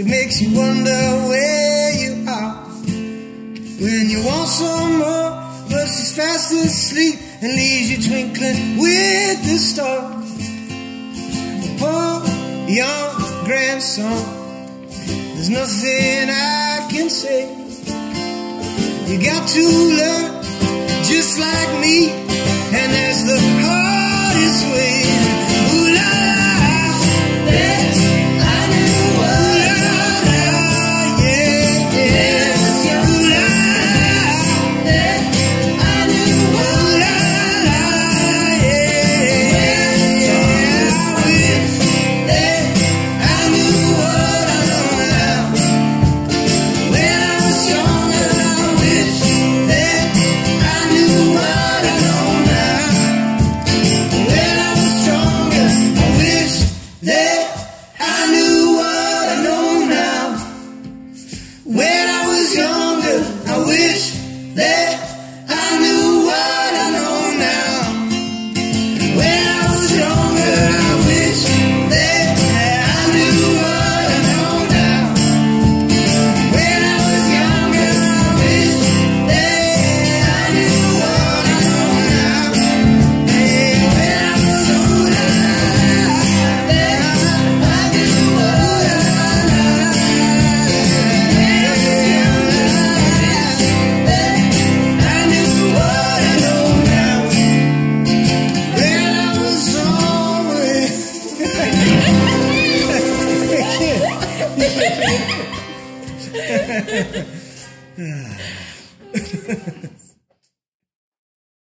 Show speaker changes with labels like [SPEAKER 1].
[SPEAKER 1] It makes you wonder where you are when you want some more, but she's fast asleep and leaves you twinkling with the stars. Poor young grandson, there's nothing I can say. You got to learn just like me, and that's the hardest way. Ooh la la, yeah, I knew what. Ooh la la, yeah, yeah. Ooh la la, yeah, I knew what. Ooh la la, yeah, yeah. I wish that I knew what I know now. When I was younger, I wish that I knew what I know now. When I was stronger, I wish that I knew what I know now. When I was younger, I wish that I knew what I know now. When I was younger, I wish that I knew what I know now. When I was younger, I wish that I knew what I know now. Hey, when I was older, that I knew what I know now. When I was younger, that I knew what I know now. When I was somewhere.